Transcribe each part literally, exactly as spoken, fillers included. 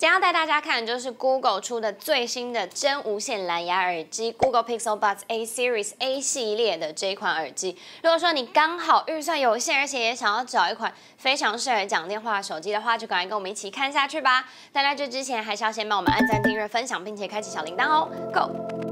今天要带大家看的就是 Google 出的最新的真无线蓝牙耳机 Google Pixel Buds A Series A 系列的这一款耳机。如果说你刚好预算有限，而且也想要找一款非常适合讲电话的手机的话，就赶快跟我们一起看下去吧。但在这之前，还是要先帮我们按赞、订阅、分享，并且开启小铃铛哦。Go！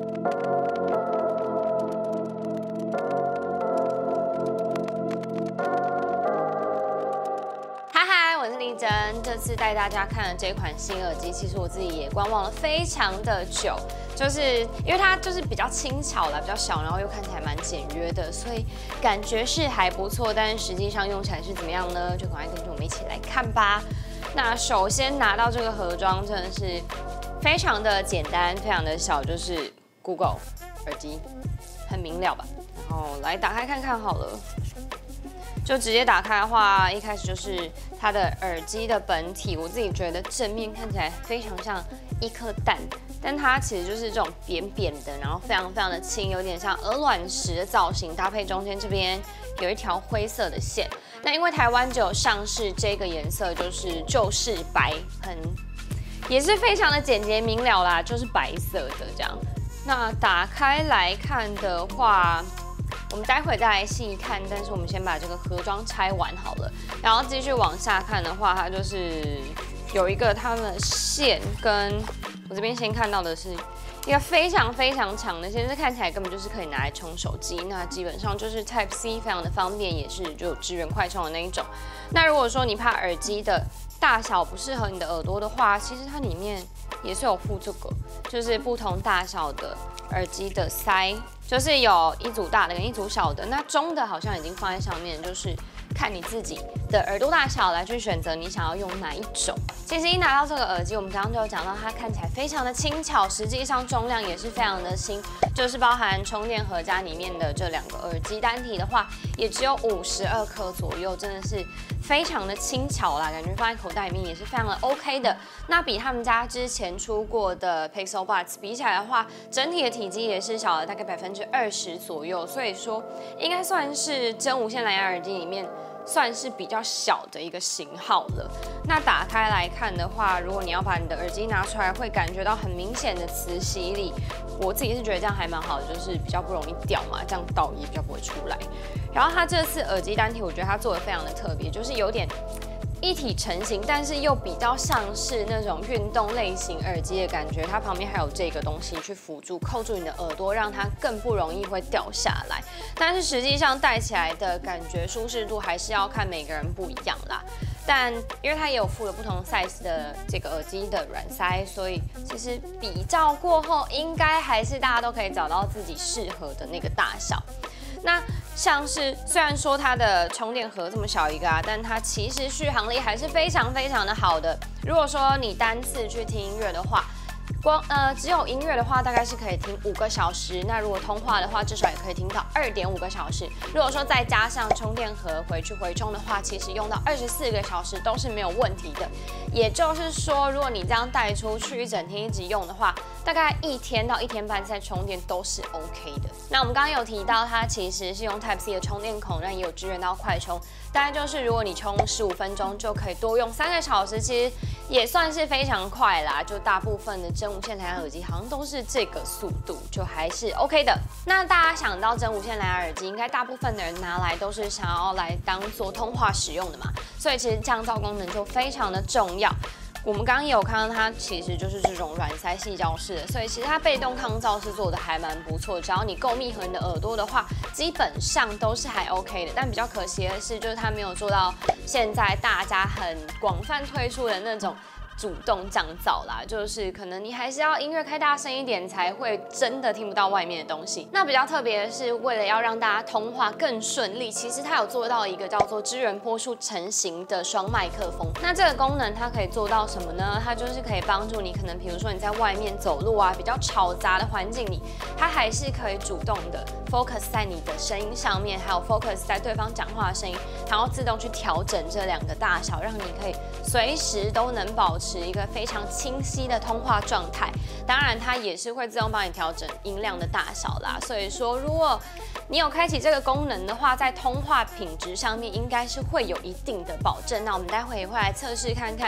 我是丽珍，这次带大家看的这款新耳机，其实我自己也观望了非常的久，就是因为它就是比较轻巧啦，比较小，然后又看起来蛮简约的，所以感觉是还不错。但是实际上用起来是怎么样呢？就赶快跟着我们一起来看吧。那首先拿到这个盒装真的是非常的简单，非常的小，就是 Google 耳机，很明了吧？然后来打开看看好了。就直接打开的话，一开始就是它的耳机的本体，我自己觉得正面看起来非常像一颗蛋，但它其实就是这种扁扁的，然后非常非常的轻，有点像鹅卵石的造型，搭配中间这边有一条灰色的线。那因为台湾只有上市这个颜色，就是就是白，很也是非常的简洁明了啦，就是白色的这样。那打开来看的话，我们待会再来细看，但是我们先把这个盒装拆完好了，然后继续往下看的话，它就是有一个它的线，跟我这边先看到的是一个非常非常长的线，这看起来根本就是可以拿来充手机，那基本上就是 Type C 非常的方便，也是就支援快充的那一种。那如果说你怕耳机的大小不适合你的耳朵的话，其实它里面也是有附这个，就是不同大小的耳机的塞，就是有一组大的跟一组小的，那中的好像已经放在上面，就是看你自己的耳朵大小来去选择你想要用哪一种。其实一拿到这个耳机，我们刚刚就有讲到它看起来非常的轻巧，实际上重量也是非常的轻，就是包含充电盒加里面的这两个耳机单体的话，也只有五十二克左右，真的是非常的轻巧啦，感觉放在口袋里面也是非常的 OK 的。那比他们家之前出过的 Pixel Buds 比起来的话，整体的体积也是小了大概百分之二十左右，所以说应该算是真无线蓝牙耳机里面算是比较小的一个型号了。那打开来看的话，如果你要把你的耳机拿出来，会感觉到很明显的磁吸力。我自己是觉得这样还蛮好的，就是比较不容易掉嘛，这样倒也比较不会出来。然后它这次耳机单体，我觉得它做的非常的特别，就是有点一体成型，但是又比较像是那种运动类型耳机的感觉。它旁边还有这个东西去辅助扣住你的耳朵，让它更不容易会掉下来。但是实际上戴起来的感觉舒适度还是要看每个人不一样啦。但因为它也有附了不同 size 的这个耳机的软塞，所以其实比较过后，应该还是大家都可以找到自己适合的那个大小。那像是虽然说它的充电盒这么小一个啊，但它其实续航力还是非常非常的好的。如果说你单次去听音乐的话，光呃只有音乐的话，大概是可以听五个小时。那如果通话的话，至少也可以听到二点五个小时。如果说再加上充电盒回去回充的话，其实用到二十四个小时都是没有问题的。也就是说，如果你这样带出去一整天一直用的话，大概一天到一天半再充电都是 OK 的。那我们刚刚有提到，它其实是用 Type C 的充电孔，那也有支援到快充。大概就是如果你充十五分钟就可以多用三个小时，其实也算是非常快啦。就大部分的真无线蓝牙耳机好像都是这个速度，就还是 OK 的。那大家想到真无线蓝牙耳机，应该大部分的人拿来都是想要来当做通话使用的嘛，所以其实降噪功能就非常的重要。我们刚刚也有看到它其实就是这种软塞细胶式的，所以其实它被动抗噪是做的还蛮不错。只要你够密合你的耳朵的话，基本上都是还 OK 的。但比较可惜的是，就是它没有做到现在大家很广泛推出的那种主动降噪啦，就是可能你还是要音乐开大声一点，才会真的听不到外面的东西。那比较特别的是，为了要让大家通话更顺利，其实它有做到一个叫做支援波束成型的双麦克风。那这个功能它可以做到什么呢？它就是可以帮助你，可能比如说你在外面走路啊，比较嘈杂的环境里，它还是可以主动的 focus 在你的声音上面，还有 focus 在对方讲话的声音，然后自动去调整这两个大小，让你可以随时都能保持一个非常清晰的通话状态。当然，它也是会自动帮你调整音量的大小啦。所以说，如果你有开启这个功能的话，在通话品质上面应该是会有一定的保证。那我们待会也会来测试看看，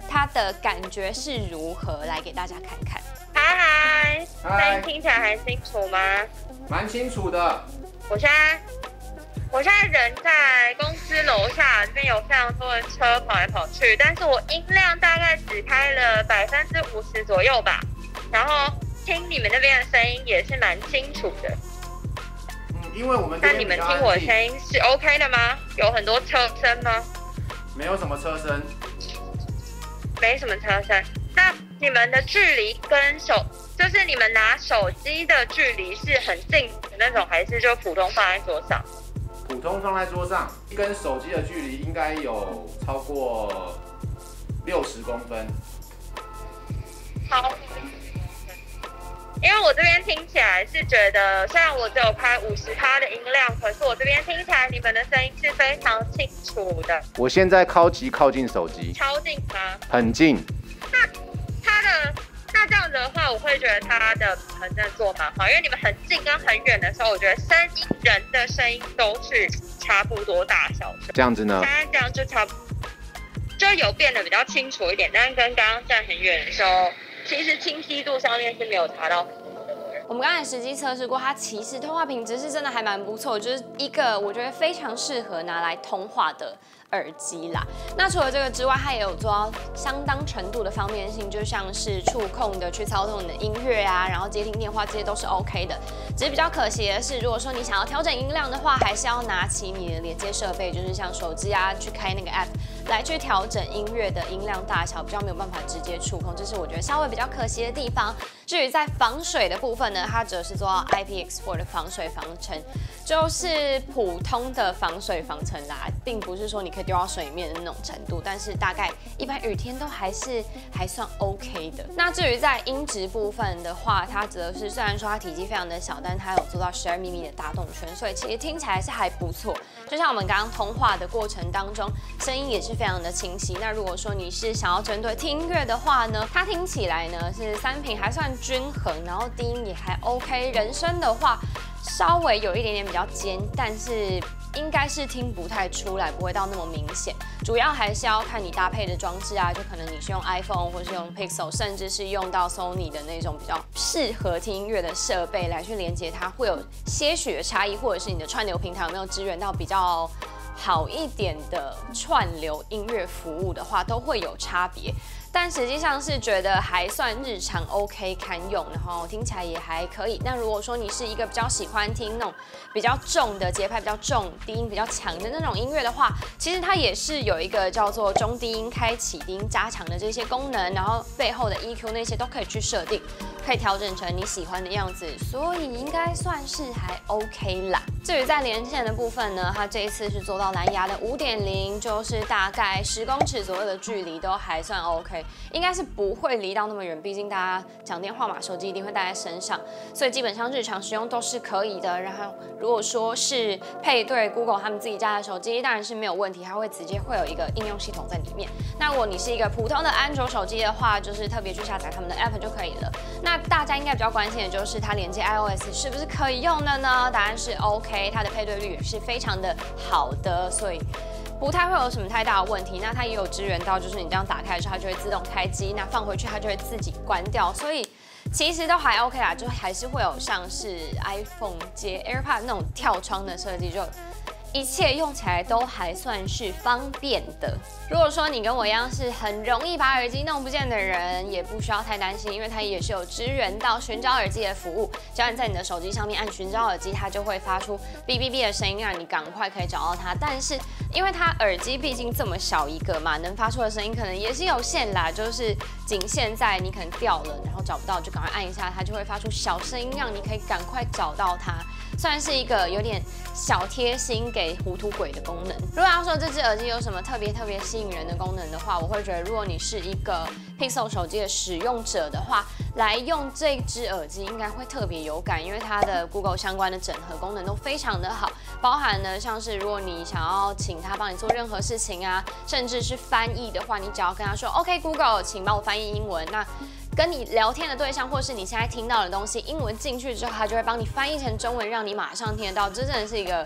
它的感觉是如何，来给大家看看。 嗨嗨，声音听起来还清楚吗？ 蛮清楚的。 我现在我现在人在公司楼下，这边有非常多的车跑来跑去，但是我音量大概只开了百分之五十左右吧，然后听你们那边的声音也是蛮清楚的。 嗯，因为我们这那你们听我的声音是 OK 的吗？有很多车声吗？ 没有什么车声， 没什么车声。那你们的距离跟手，就是你们拿手机的距离是很近的那种，还是就普通放在桌上？ 普通放在桌上，跟手机的距离应该有超过六十公分。 好，因为我这边听起来是觉得，虽然我只有开五十趴的音量，可是我这边听起来你们的声音是非常清楚的。 我现在超级靠近手机， 超近吗？ 很近。 那它的那这样子的话，我会觉得它的平衡真的做蛮好，因为你们很近跟很远的时候，我觉得声音人的声音都是差不多大小的。 这样子呢？ 现在这样就差不多，就有变得比较清楚一点，但是跟刚刚站很远的时候，其实清晰度上面是没有查到。 我们刚才实际测试过，它其实通话品质是真的还蛮不错，就是一个我觉得非常适合拿来通话的耳机啦。那除了这个之外，它也有做到相当程度的方便性，就像是触控的去操纵你的音乐啊，然后接听电话这些都是 OK 的。只是比较可惜的是，如果说你想要调整音量的话，还是要拿起你的连接设备，就是像手机啊，去开那个 app 来去调整音乐的音量大小，比较没有办法直接触控，这是我觉得稍微比较可惜的地方。至于在防水的部分呢，它则是做到 I P X 四 的防水防尘，就是普通的防水防尘啦，并不是说你可以丢到水里面的那种程度，但是大概一般雨天都还是还算 OK 的。那至于在音质部分的话，它则是虽然说它体积非常的小，但它有做到十二毫米的大动圈，所以其实听起来是还不错。就像我们刚刚通话的过程当中，声音也是非常的清晰。那如果说你是想要针对听音乐的话呢，它听起来呢是三频还算均衡，然后低音也还 OK。人声的话稍微有一点点比较尖，但是应该是听不太出来，不会到那么明显。主要还是要看你搭配的装置啊，就可能你是用 iPhone 或是用 Pixel， 甚至是用到 Sony 的那种比较适合听音乐的设备来去连接它，会有些许的差异，或者是你的串流平台有没有支援到比较好一点的串流音乐服务的话，都会有差别。但实际上是觉得还算日常 OK 堪用，然后听起来也还可以。那如果说你是一个比较喜欢听那种比较重的节拍比较重、低音比较强的那种音乐的话，其实它也是有一个叫做中低音开启、低音加强的这些功能，然后背后的 E Q 那些都可以去设定，可以调整成你喜欢的样子，所以应该算是还 OK 啦。至于在连线的部分呢，它这一次是做到蓝牙的 五点零， 就是大概十公尺左右的距离都还算 OK。应该是不会离到那么远，毕竟大家讲电话嘛，手机一定会带在身上，所以基本上日常使用都是可以的。然后如果说是配对 Google 他们自己家的手机，当然是没有问题，它会直接会有一个应用系统在里面。那如果你是一个普通的安卓手机的话，就是特别去下载他们的 App 就可以了。那大家应该比较关心的就是它连接 iOS 是不是可以用的呢？答案是 OK， 它的配对率也是非常的好的，所以不太会有什么太大的问题。那它也有支援到，就是你这样打开的时候，它就会自动开机；那放回去，它就会自己关掉。所以其实都还 OK 啦，就还是会有像是 iPhone 接 AirPod 那种跳窗的设计，就一切用起来都还算是方便的。如果说你跟我一样是很容易把耳机弄不见的人，也不需要太担心，因为它也是有支援到寻找耳机的服务。只要你在你的手机上面按寻找耳机，它就会发出哔哔哔的声音，让你赶快可以找到它。但是因为它耳机毕竟这么小一个嘛，能发出的声音可能也是有限啦，就是仅限在你可能掉了，然后找不到，就赶快按一下，它就会发出小声音，让你可以赶快找到它。算是一个有点小贴心给糊涂鬼的功能。如果要说这只耳机有什么特别特别吸引人的功能的话，我会觉得如果你是一个 Pixel 手机的使用者的话，来用这只耳机应该会特别有感，因为它的 Google 相关的整合功能都非常的好，包含呢像是如果你想要请它帮你做任何事情啊，甚至是翻译的话，你只要跟他说 OK Google， 请帮我翻译英文，那跟你聊天的对象，或是你现在听到的东西，英文进去之后，它就会帮你翻译成中文，让你马上听得到。这真的是一个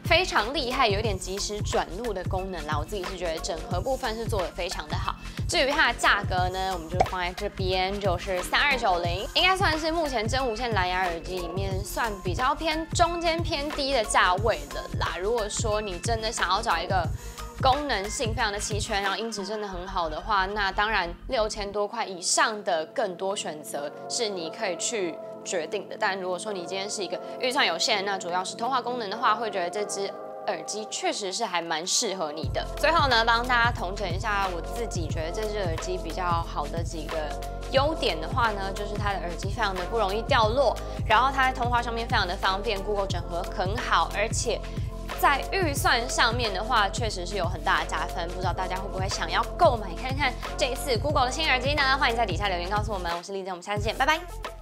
非常厉害，有点即时转录的功能啦。我自己是觉得整合部分是做的非常的好。至于它的价格呢，我们就放在这边，就是三二九零，应该算是目前真无线蓝牙耳机里面算比较偏中间偏低的价位了啦。如果说你真的想要找一个功能性非常的齐全，然后音质真的很好的话，那当然六千多块以上的更多选择是你可以去决定的。但如果说你今天是一个预算有限，那主要是通话功能的话，会觉得这支耳机确实是还蛮适合你的。最后呢，帮大家统整一下我自己觉得这支耳机比较好的几个优点的话呢，就是它的耳机非常的不容易掉落，然后它在通话上面非常的方便 ，Google 整合很好，而且在预算上面的话，确实是有很大的加分。不知道大家会不会想要购买看看这一次 Google 的新耳机呢？欢迎在底下留言告诉我们。我是丽珍，我们下次见，拜拜。